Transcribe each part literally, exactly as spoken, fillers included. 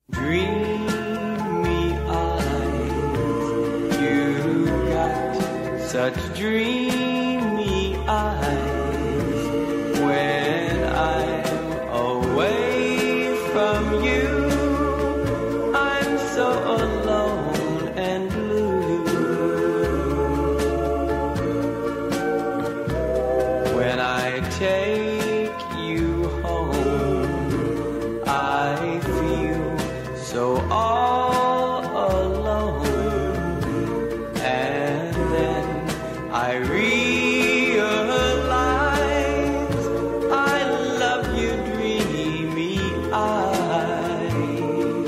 Dreamy eyes, you got such dreamy eyes. When I'm away from you, I'm so alone and blue. When I take you home, I feel so all alone, and then I realize I love you, dreamy eyes.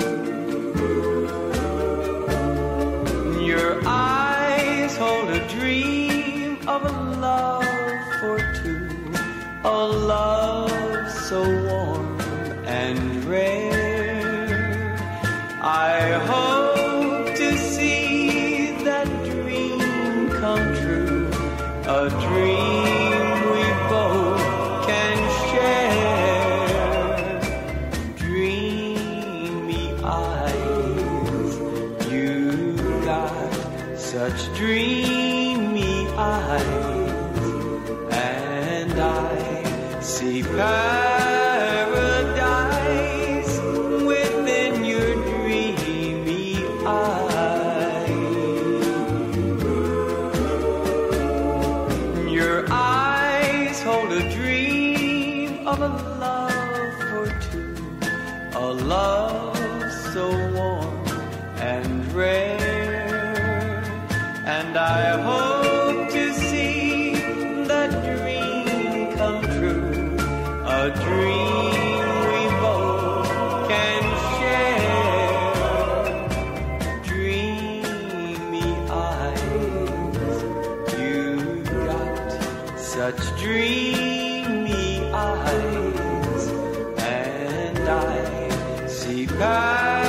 Your eyes hold a dream of a love for two, a love so warm and rare. I hope to see that dream come true, a dream we both can share. Dreamy eyes, you got such dreamy eyes, and I see paradise within your dreamy eyes. Your eyes hold a dream of a love for two, a love so warm and rare, and I hope to see that dream come true, a dream we both can share. Dreamy eyes, you got such dreamy eyes, and I see past